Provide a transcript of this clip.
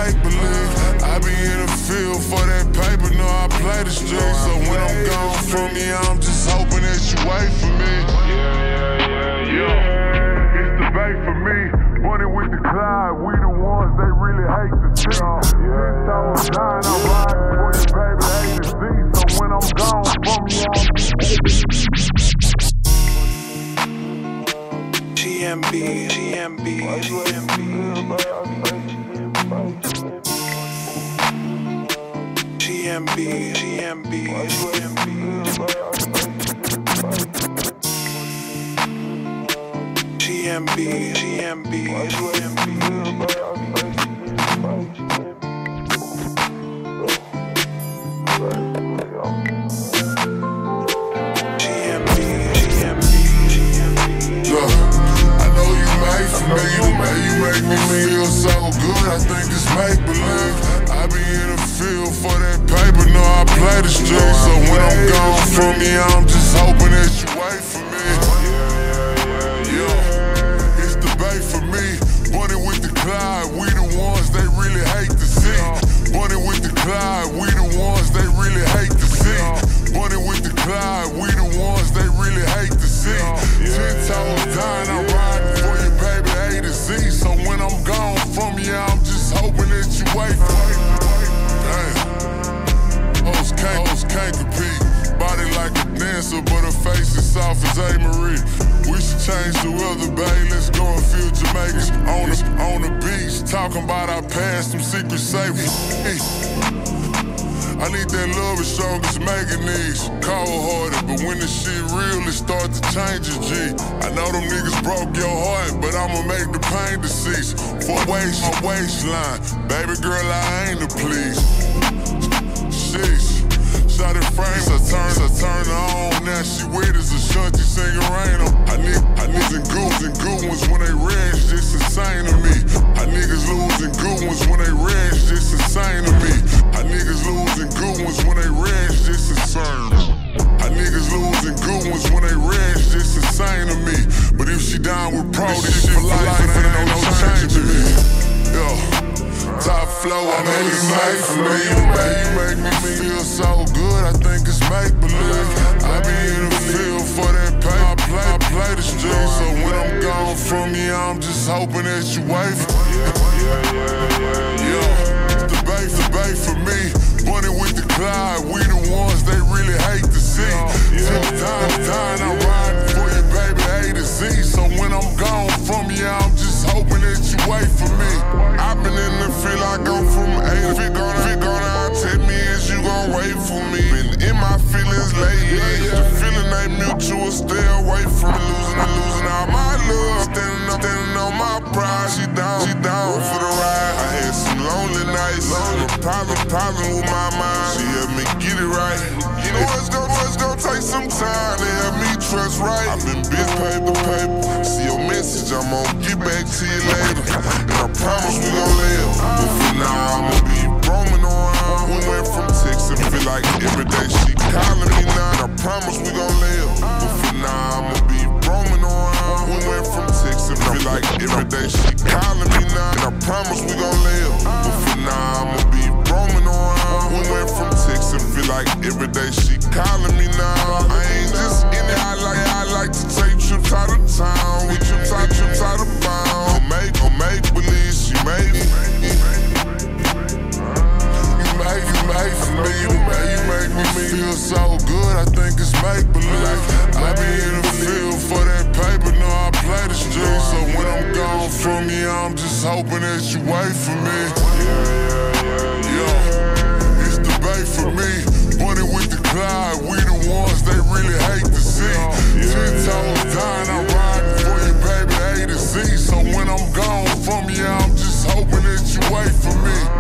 make-believe. I be in the field for that paper, no, I play the streets. So when I'm gone from you, I'm just hoping that you wait for me. Yeah, it's the bait for me. Bunny with the Clyde, we the ones they really hate to see. 10 toes dying, I'm riding for you, baby, hate to see. So when I'm gone from you, I'm GMB. You make me feel so good, I think it's make-believe. I be in the field for that paper, no, I play the streets. So when I'm gone from you, I'm just hoping that you wait for me. Yeah, it's the bait for me. Bunny with the Clyde, we the ones they really hate to see. Bunny with the Clyde, we the ones they really hate to see. Bunny with the Clyde, we the ones they really hate to see. 10 toes dying, I'm riding for you, baby, A to Z. So when I'm gone from you, I'm just hoping that you wait for me. Damn, hoes can't compete. Body like a dancer, but her face is soft as A-Marie. We should change the weather, babe. Let's go and feel Jamaicans on the beach, talking about our past, some secret safe. I need that love as strong as manganese. Cold-hearted, but when the shit real, it start to change your G. I know them niggas broke your heart, but I'ma make the pain deceased. For my waistline, baby girl, I ain't to please. Sheesh, shot it frames, I turn her on. Now she wet as a shunty singing rain on. I need and good ones when they rage, just insane to me. I niggas losing good ones when they rage, just insane to me. I niggas losing good ones when they rage, just insane. I niggas losing good ones when they rage, just insane to me. But if she down with pro, this shit for life, and ain't no change to me. Yo, top flow, I know you made for me. You make me feel so good, I think it's make-believe. I be in the field for that pay, I play the streets. So when I'm gone from you, I'm just hoping that you wait for me. Yeah, the bait for me. Bunny with the Clyde, we the ones they really hate to see. 10 times dying, I'm riding for you, baby, A to Z. So when I'm gone from you, I'm just hoping that you wait for me. I've been in the field, I go from A to B. Gonna tell me is you gon' wait for me. Been in my feelings lately. The feeling ain't mutual, stay away from me. Losing all my love. Standing on my pride. She down for the ride. I had some lonely nights. Problem with my mind. She helped me get it right. You know it's gonna take some time to help me trust right. I've been busy, paper. See your message, I'm gonna get back to you later. And I promise we gon' live. But for now, I'ma be roaming around. We went from Texas, feel like every day she calling me now. And I promise we gon' live. But for now, I'ma be roaming around. We went from Texas, feel like every day she calling me now. And I promise we gon' live. But for now, I'ma be roaming around. We went from Texas, feel like every day she calling me now. I ain't just in it, I like to take trips out of town. We trips out of bound. Make believe she made it. You made for me. You make me feel so good, I think it's make-believe. I be in the field for that paper, no, I play the streets. So when I'm gone from you, I'm just hoping that you wait for me. Yeah, it's the bait for me. Bunny with the Clyde, we the ones they really hate to see. 10 toes dying, I'm riding for you, baby, A to Z. So when I'm gone from you, I'm just hoping that you wait for me.